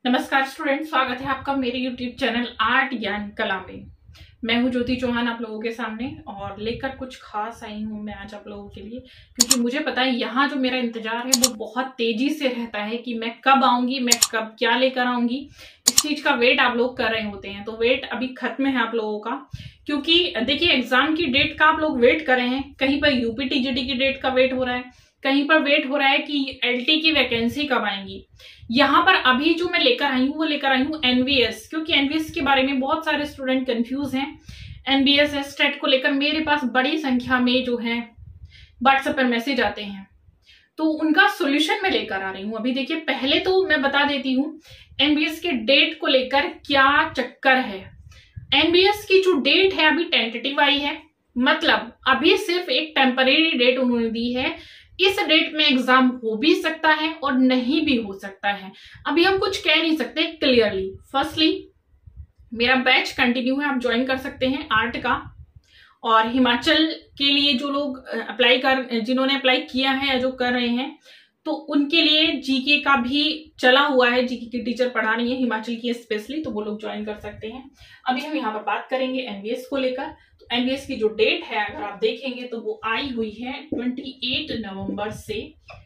नमस्कार स्टूडेंट, स्वागत है आपका मेरे YouTube चैनल आर्ट ज्ञान कला में। मैं हूं ज्योति चौहान आप लोगों के सामने और लेकर कुछ खास आई हूं मैं आज आप लोगों के लिए, क्योंकि मुझे पता है यहाँ जो मेरा इंतजार है वो बहुत तेजी से रहता है कि मैं कब आऊंगी, मैं कब क्या लेकर आऊंगी। इस चीज का वेट आप लोग कर रहे होते हैं, तो वेट अभी खत्म है आप लोगों का। क्योंकि देखिए एग्जाम की डेट का आप लोग वेट कर रहे हैं, कहीं पर यूपी टीजीटी की डेट का वेट हो रहा है, कहीं पर वेट हो रहा है कि एलटी की वैकेंसी कब आएंगी। यहाँ पर अभी जो मैं लेकर आई हूँ वो लेकर आई हूँ एनवीएस, क्योंकि एनवीएस के बारे में बहुत सारे स्टूडेंट कंफ्यूज हैं। एनवीएस स्टेट को लेकर मेरे पास बड़ी संख्या में जो है व्हाट्सएप पर मैसेज आते हैं, तो उनका सोल्यूशन मैं लेकर आ रही हूँ। अभी देखिए पहले तो मैं बता देती हूँ एनवीएस के डेट को लेकर क्या चक्कर है। एनवीएस की जो डेट है अभी टेंटेटिव आई है, मतलब अभी सिर्फ एक टेम्परेरी डेट उन्होंने दी है। इस डेट में एग्जाम हो भी सकता है और नहीं भी हो सकता है, अभी हम कुछ कह नहीं सकते क्लियरली। फर्स्टली मेरा बैच कंटिन्यू है, आप ज्वाइन कर सकते हैं आर्ट का। और हिमाचल के लिए जो लोग जिन्होंने अप्लाई किया है या जो कर रहे हैं, तो उनके लिए जीके का भी चला हुआ है, जीके की टीचर पढ़ा रही है हिमाचल की स्पेशली, तो वो लोग ज्वाइन कर सकते हैं। अभी हम यहाँ पर बात करेंगे एनवीएस को लेकर। तो एनवीएस की जो डेट है अगर आप देखेंगे तो वो आई हुई है 28 नवंबर से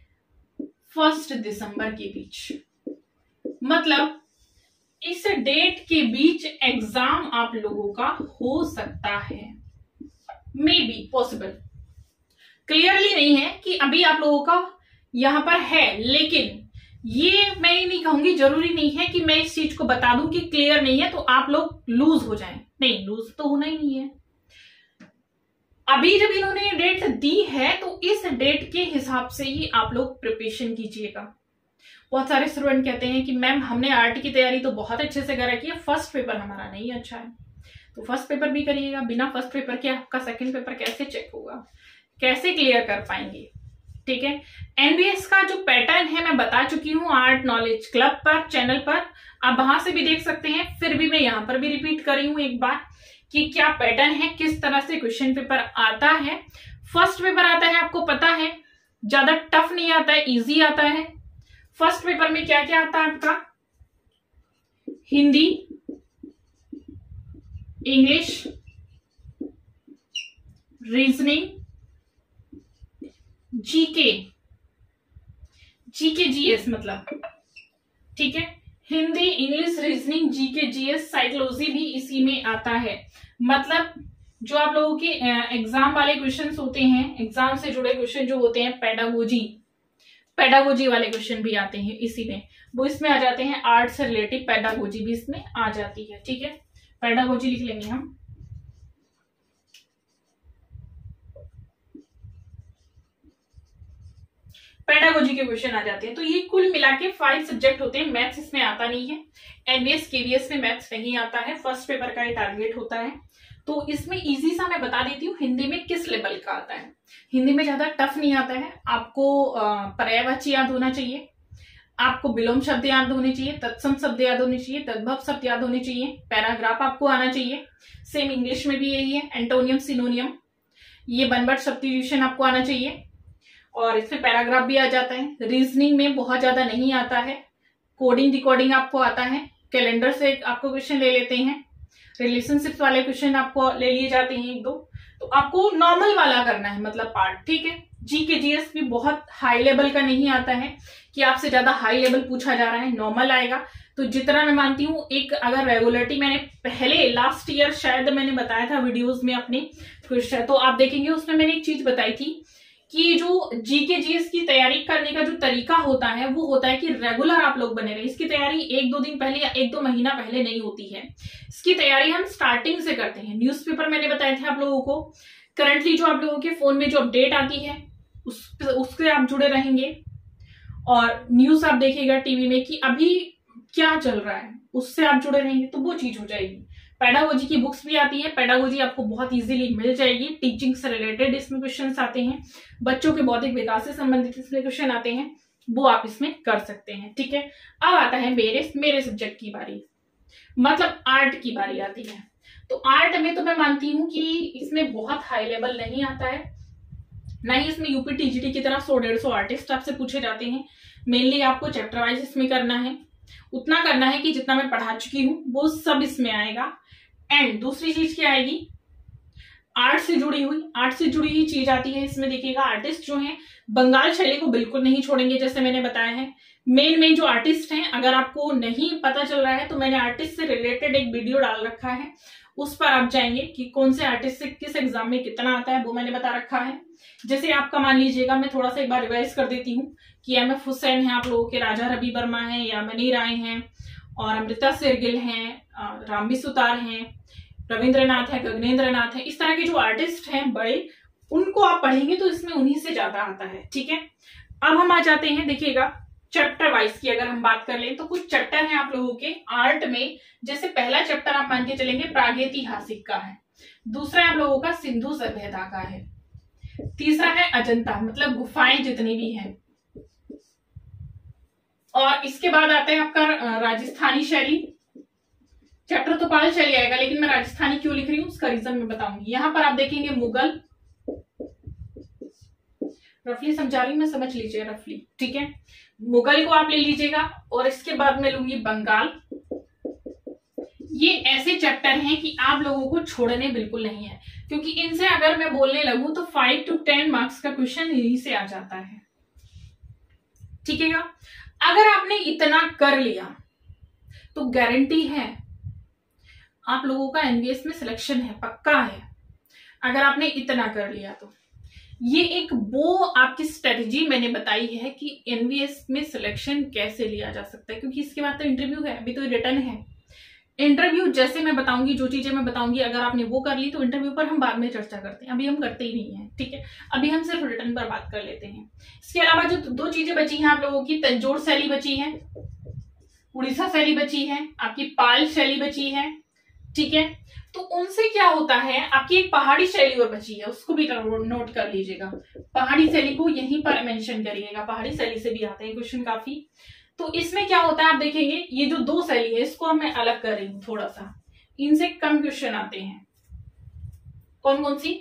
1 दिसंबर के बीच, मतलब इस डेट के बीच एग्जाम आप लोगों का हो सकता है, मे बी पॉसिबल। क्लियरली नहीं है कि अभी आप लोगों का यहां पर है, लेकिन ये मैं नहीं कहूंगी, जरूरी नहीं है कि मैं इस चीज को बता दूं कि क्लियर नहीं है तो आप लोग लूज हो जाएं। नहीं, लूज तो होना ही नहीं है। अभी जब इन्होंने डेट दी है तो इस डेट के हिसाब से ही आप लोग प्रिपरेशन कीजिएगा। बहुत सारे स्टूडेंट कहते हैं कि मैम हमने आर्ट की तैयारी तो बहुत अच्छे से कर रखी है, फर्स्ट पेपर हमारा नहीं अच्छा है। तो फर्स्ट पेपर भी करिएगा, बिना फर्स्ट पेपर के आपका सेकंड पेपर कैसे चेक होगा, कैसे क्लियर कर पाएंगे। ठीक है, एनवीएस का जो पैटर्न है मैं बता चुकी हूँ आर्ट नॉलेज क्लब पर, चैनल पर, आप वहां से भी देख सकते हैं। फिर भी मैं यहाँ पर भी रिपीट कर रही हूँ एक बार कि क्या पैटर्न है, किस तरह से क्वेश्चन पेपर आता है। फर्स्ट पेपर आता है, आपको पता है ज्यादा टफ नहीं आता है, इजी आता है। फर्स्ट पेपर में क्या क्या आता है आपका, Hindi, English, reasoning, GK GS, मतलब ठीक है, Hindi, English, reasoning, GK, GS, psychology भी इसी में आता है। मतलब जो आप लोगों के एग्जाम वाले क्वेश्चंस होते हैं, एग्जाम से जुड़े क्वेश्चन जो होते हैं, पेडागोजी वाले क्वेश्चन भी आते हैं इसी में, वो इसमें आ जाते हैं। आर्ट से रिलेटिव पेडागोजी भी इसमें आ जाती है। ठीक है, पेडागोजी लिख लेंगे हम। पेडागोजी के क्वेश्चन आ जाते हैं। तो ये कुल मिला के 5 सब्जेक्ट होते हैं। मैथ्स इसमें आता नहीं है, एनवीएस केवीएस में मैथ्स नहीं आता है, फर्स्ट पेपर का ये टारगेट होता है। तो इसमें इजी सा मैं बता देती हूँ हिंदी में किस लेवल का आता है। हिंदी में ज्यादा टफ नहीं आता है, आपको पर्यायवाची याद होना चाहिए, आपको विलोम शब्द याद होने चाहिए, तत्सम शब्द याद होने चाहिए, तद्भव शब्द याद होने चाहिए, पैराग्राफ आपको आना चाहिए। सेम इंग्लिश में भी यही है, एंटोनियम, सिनोनियम, ये वन वर्ड सब्स्टिट्यूशन आपको आना चाहिए और इसमें पैराग्राफ भी आ जाता है। रीजनिंग में बहुत ज्यादा नहीं आता है, कोडिंग डिकोडिंग आपको आता है, कैलेंडर से आपको क्वेश्चन ले लेते हैं, रिलेशनशिप्स वाले क्वेश्चन आपको ले लिए जाते हैं 1-2, तो आपको नॉर्मल वाला करना है, मतलब पार्ट। ठीक है, जीके जीएस भी बहुत हाई लेवल का नहीं आता है कि आपसे ज्यादा हाई लेवल पूछा जा रहा है, नॉर्मल आएगा। तो जितना मैं मानती हूँ, एक अगर रेगुलरिटी मैंने पहले लास्ट ईयर शायद मैंने बताया था वीडियोज में अपने क्वेश्चन, तो आप देखेंगे उसमें मैंने एक चीज बताई थी कि जो जीके जीएस की तैयारी करने का जो तरीका होता है वो होता है कि रेगुलर आप लोग बने रहे। इसकी तैयारी 1-2 दिन पहले या 1-2 महीना पहले नहीं होती है, इसकी तैयारी हम स्टार्टिंग से करते हैं। न्यूज़पेपर मैंने बताए थे आप लोगों को, करंटली जो आप लोगों के फोन में जो अपडेट आती है उससे आप जुड़े रहेंगे, और न्यूज आप देखिएगा टीवी में कि अभी क्या चल रहा है, उससे आप जुड़े रहेंगे, तो वो चीज हो जाएगी। पेडागोजी की बुक्स भी आती है, पेडागोजी आपको बहुत इजीली मिल जाएगी। टीचिंग से रिलेटेड इसमें क्वेश्चंस आते हैं, बच्चों के बौद्धिक विकास से संबंधित इसमें क्वेश्चन आते हैं, वो आप इसमें कर सकते हैं। ठीक है, अब आता है मेरे सब्जेक्ट की बारी, मतलब आर्ट की बारी आती है। तो आर्ट में तो मैं मानती हूँ कि इसमें बहुत हाई लेवल नहीं आता है, ना ही इसमें यूपी टीजीटी की तरह 100-150 आर्टिस्ट आपसे पूछे जाते हैं। मेनली आपको चैप्टर वाइज इसमें करना है। उतना करना है कि जितना मैं पढ़ा चुकी हूं वो सब इसमें आएगा। एंड दूसरी चीज क्या आएगी, आर्ट से जुड़ी हुई चीज आती है इसमें। देखिएगा आर्टिस्ट जो हैं बंगाल शैली को बिल्कुल नहीं छोड़ेंगे, जैसे मैंने बताया है। मेन जो आर्टिस्ट हैं, अगर आपको नहीं पता चल रहा है तो मैंने आर्टिस्ट से रिलेटेड एक वीडियो डाल रखा है, उस पर आप जाएंगे कि कौन से आर्टिस्ट से किस एग्जाम में कितना आता है, वो मैंने बता रखा है। जैसे आपका मान लीजिएगा, मैं थोड़ा सा एक बार रिवाइज कर देती हूँ कि MF हुसैन है आप लोगों के, राजा रवि वर्मा है, यामिनी राय हैं, और अमृता शेरगिल हैं, रामवी सुतार हैं, रविंद्रनाथ है, गगनेंद्र नाथ है। इस तरह के जो आर्टिस्ट हैं बड़े, उनको आप पढ़ेंगे तो इसमें उन्हीं से ज्यादा आता है। ठीक है, अब हम आ जाते हैं, देखिएगा चैप्टर वाइज की अगर हम बात कर लें तो कुछ चैप्टर हैं आप लोगों के आर्ट में। जैसे पहला चैप्टर आप मान के चलेंगे प्रागैतिहासिक का है, दूसरा आप लोगों का सिंधु सभ्यता का है, तीसरा है अजंता मतलब गुफाएं जितनी भी हैं, और इसके बाद आता है आपका राजस्थानी शैली। चैप्टर तो पाल शैली आएगा, लेकिन मैं राजस्थानी क्यों लिख रही हूँ उसका रीजन मैं बताऊंगी। यहां पर आप देखेंगे मुगल, रफली समझा रही हूं मैं, समझ लीजिए रफली। ठीक है, मुगल को आप ले लीजिएगा, और इसके बाद मैं लूंगी बंगाल। ये ऐसे चैप्टर हैं कि आप लोगों को छोड़ने बिल्कुल नहीं है, क्योंकि इनसे अगर मैं बोलने लगूं तो 5 to 10 मार्क्स का क्वेश्चन यहीं से आ जाता है। ठीक है, अगर आपने इतना कर लिया तो गारंटी है आप लोगों का एनवीएस में सिलेक्शन है, पक्का है, अगर आपने इतना कर लिया तो। ये एक वो आपकी स्ट्रेटजी मैंने बताई है कि एनवीएस में सिलेक्शन कैसे लिया जा सकता है, क्योंकि इसके बाद तो इंटरव्यू है, अभी तो रिटर्न है। इंटरव्यू जैसे मैं बताऊंगी, जो चीजें मैं बताऊंगी, अगर आपने वो कर ली तो इंटरव्यू पर हम बाद में चर्चा करते हैं, अभी हम करते ही नहीं है। ठीक है, अभी हम सिर्फ रिटर्न पर बात कर लेते हैं। इसके अलावा जो दो चीजें बची हैं आप लोगों की, तंजोर शैली बची है, उड़ीसा शैली बची है, आपकी पाल शैली बची है। ठीक है, तो उनसे क्या होता है, आपकी एक पहाड़ी शैली और बची है, उसको भी नोट कर लीजिएगा। पहाड़ी शैली को यहीं पर मेंशन करिएगा, पहाड़ी शैली से भी आते हैं क्वेश्चन काफी। तो इसमें क्या होता है आप देखेंगे, ये जो दो शैली है इसको मैं अलग कर रही हूं थोड़ा सा, इनसे कम क्वेश्चन आते हैं। कौन कौन सी,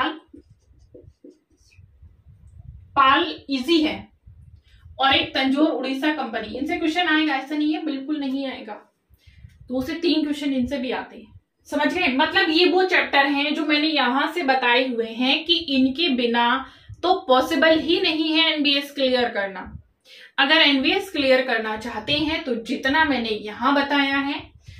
पाल इजी है, और एक तंजोर उड़ीसा कंपनी, इनसे क्वेश्चन आएगा ऐसा नहीं है बिल्कुल नहीं आएगा, 2 से 3 क्वेश्चन इनसे भी आते हैं। समझ गए, मतलब ये वो चैप्टर हैं जो मैंने यहां से बताए हुए हैं कि इनके बिना तो पॉसिबल ही नहीं है एनबीएस क्लियर करना। अगर एनबीएस क्लियर करना चाहते हैं तो जितना मैंने यहां बताया है,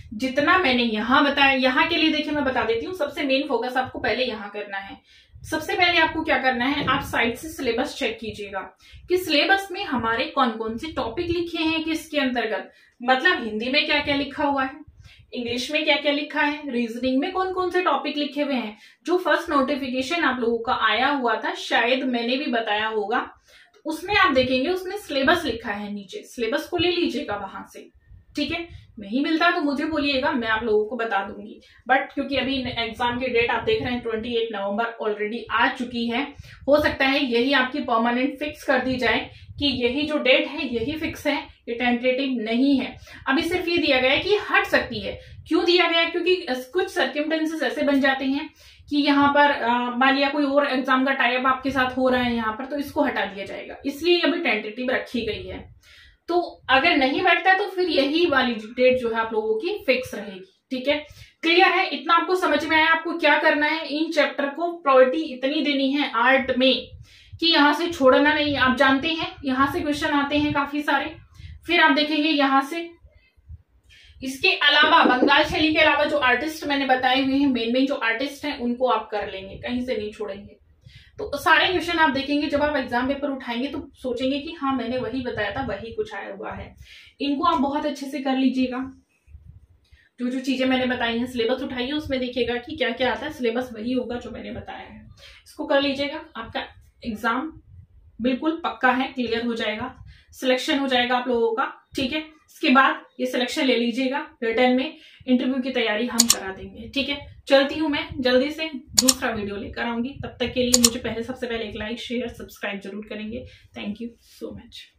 यहाँ के लिए देखिए मैं बता देती हूँ। सबसे मेन फोकस आपको पहले यहाँ करना है। सबसे पहले आपको क्या करना है, आप साइट से सिलेबस चेक कीजिएगा कि सिलेबस में हमारे कौन कौन से टॉपिक लिखे हैं किसके अंतर्गत, मतलब हिंदी में क्या क्या लिखा हुआ है, इंग्लिश में क्या क्या लिखा है, रीजनिंग में कौन कौन से टॉपिक लिखे हुए हैं। जो फर्स्ट नोटिफिकेशन आप लोगों का आया हुआ था, शायद मैंने भी बताया होगा, तो उसमें आप देखेंगे उसमें सिलेबस लिखा है नीचे, सिलेबस को ले लीजिएगा वहां से। ठीक है, नहीं मिलता तो मुझे बोलिएगा, मैं आप लोगों को बता दूंगी। बट क्योंकि अभी एग्जाम की डेट आप देख रहे हैं 28 नवंबर ऑलरेडी आ चुकी है, हो सकता है यही आपकी परमानेंट फिक्स कर दी जाए कि यही जो डेट है यही फिक्स है, ये टेंटेटिव नहीं है। अभी सिर्फ ये दिया गया है कि हट सकती है। क्यों दिया गया है, क्योंकि कुछ सर्कमस्टेंसेस ऐसे बन जाते हैं कि यहाँ पर मान लिया कोई और एग्जाम का टाइप आपके साथ हो रहा है यहाँ पर, तो इसको हटा दिया जाएगा, इसलिए अभी टेंटेटिव रखी गई है। तो अगर नहीं बैठता है तो फिर यही वाली डेट जो है आप लोगों की फिक्स रहेगी। ठीक है, क्लियर है, इतना आपको समझ में आया। आपको क्या करना है, इन चैप्टर को प्रायोरिटी इतनी देनी है आर्ट में कि यहां से छोड़ना नहीं। आप जानते हैं यहां से क्वेश्चन आते हैं काफी सारे, फिर आप देखेंगे यहां से। इसके अलावा बंगाल शैली के अलावा जो आर्टिस्ट मैंने बताए हुए हैं, मेन जो आर्टिस्ट हैं उनको आप कर लेंगे, कहीं से नहीं छोड़ेंगे। तो सारे क्वेश्चन आप देखेंगे, जब आप एग्जाम पेपर उठाएंगे तो सोचेंगे कि हाँ मैंने वही बताया था, वही कुछ आया हुआ है। इनको आप बहुत अच्छे से कर लीजिएगा। जो जो चीजें मैंने बताई हैं, सिलेबस उठाइए, उसमें देखिएगा कि क्या क्या आता है, सिलेबस वही होगा जो मैंने बताया है। इसको कर लीजिएगा, आपका एग्जाम बिल्कुल पक्का है, क्लियर हो जाएगा, सिलेक्शन हो जाएगा आप लोगों का। ठीक है, इसके बाद ये सिलेक्शन ले लीजिएगा, रिटर्न में इंटरव्यू की तैयारी हम करा देंगे। ठीक है, चलती हूं मैं, जल्दी से दूसरा वीडियो लेकर आऊंगी। तब तक के लिए मुझे सबसे पहले एक लाइक शेयर सब्सक्राइब जरूर करेंगे। Thank you so much.